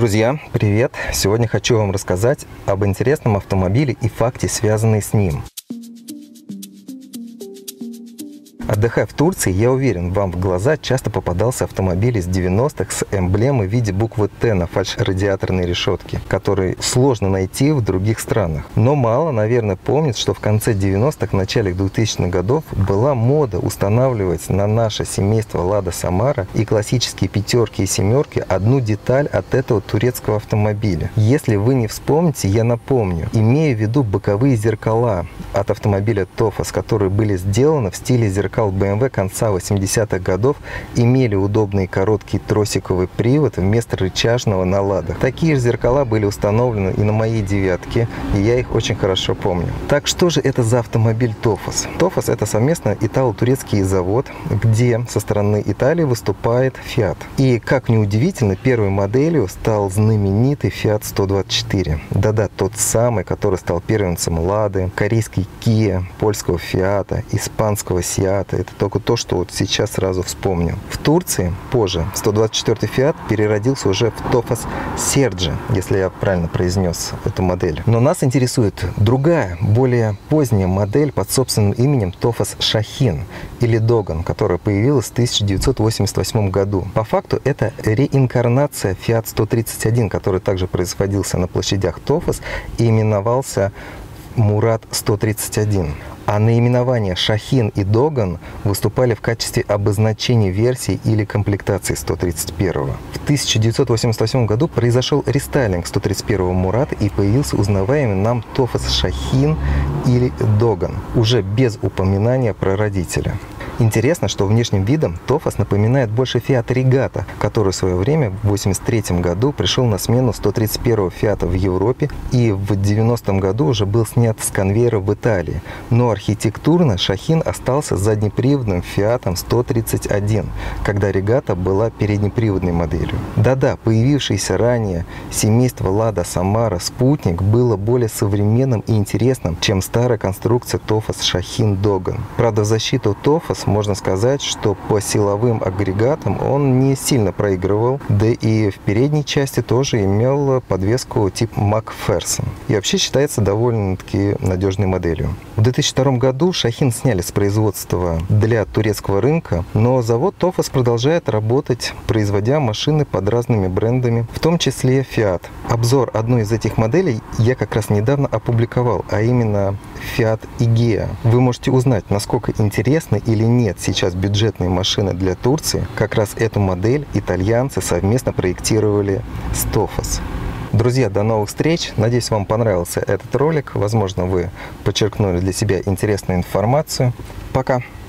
Друзья, привет! Сегодня хочу вам рассказать об интересном автомобиле и факте, связанные с ним. Отдыхая в Турции, я уверен, вам в глаза часто попадался автомобиль из 90-х с эмблемой в виде буквы Т на фальш-радиаторной решетке, который сложно найти в других странах. Но мало, наверное, помнит, что в конце 90-х, начале 2000-х годов была мода устанавливать на наше семейство Лада Самара и классические пятерки и семерки одну деталь от этого турецкого автомобиля. Если вы не вспомните, я напомню, имея в виду боковые зеркала от автомобиля Tofaş, которые были сделаны в стиле зеркал BMW конца 80-х годов, имели удобный короткий тросиковый привод вместо рычажного на ладах. Такие же зеркала были установлены и на моей девятке, и я их очень хорошо помню. Так что же это за автомобиль Tofaş? Tofaş — это совместно итало-турецкий завод, где со стороны Италии выступает Fiat. И, как ни удивительно, первой моделью стал знаменитый Fiat 124. Да-да, тот самый, который стал первенцем Лады, корейский Kia, польского Fiat, испанского Seat. Это только то, что вот сейчас сразу вспомню. В Турции позже 124-й Fiat переродился уже в Tofaş Sergi, если я правильно произнес эту модель. Но нас интересует другая, более поздняя модель под собственным именем Tofaş Shaheen или Dogan, которая появилась в 1988 году. По факту это реинкарнация Fiat 131, который также производился на площадях Tofaş и именовался Murat 131. А наименования Shaheen и Dogan выступали в качестве обозначений версий или комплектации 131-го. В 1988 году произошел рестайлинг 131-го Murat и появился узнаваемый нам Tofaş Shaheen или Dogan, уже без упоминания прародителя. Интересно, что внешним видом Tofaş напоминает больше Fiat Regatta, который в свое время в 1983 году пришел на смену 131-го Fiat в Европе и в 1990 году уже был снят с конвейера в Италии. Но архитектурно Shaheen остался заднеприводным Fiat 131, когда Regatta была переднеприводной моделью. Да-да, появившееся ранее семейство Lada Samara Sputnik было более современным и интересным, чем старая конструкция Tofaş Shaheen Dogan. Правда, в защиту Tofaş можно сказать, что по силовым агрегатам он не сильно проигрывал, да и в передней части тоже имел подвеску тип Макферсон. И вообще считается довольно-таки надежной моделью. В 2002 году Shaheen сняли с производства для турецкого рынка, но завод Tofaş продолжает работать, производя машины под разными брендами, в том числе Fiat. Обзор одной из этих моделей я как раз недавно опубликовал, а именно Fiat Egea. Вы можете узнать, насколько интересны или нет сейчас бюджетные машины для Турции. Как раз эту модель итальянцы совместно проектировали с Tofaş. Друзья, до новых встреч! Надеюсь, вам понравился этот ролик. Возможно, вы подчеркнули для себя интересную информацию. Пока!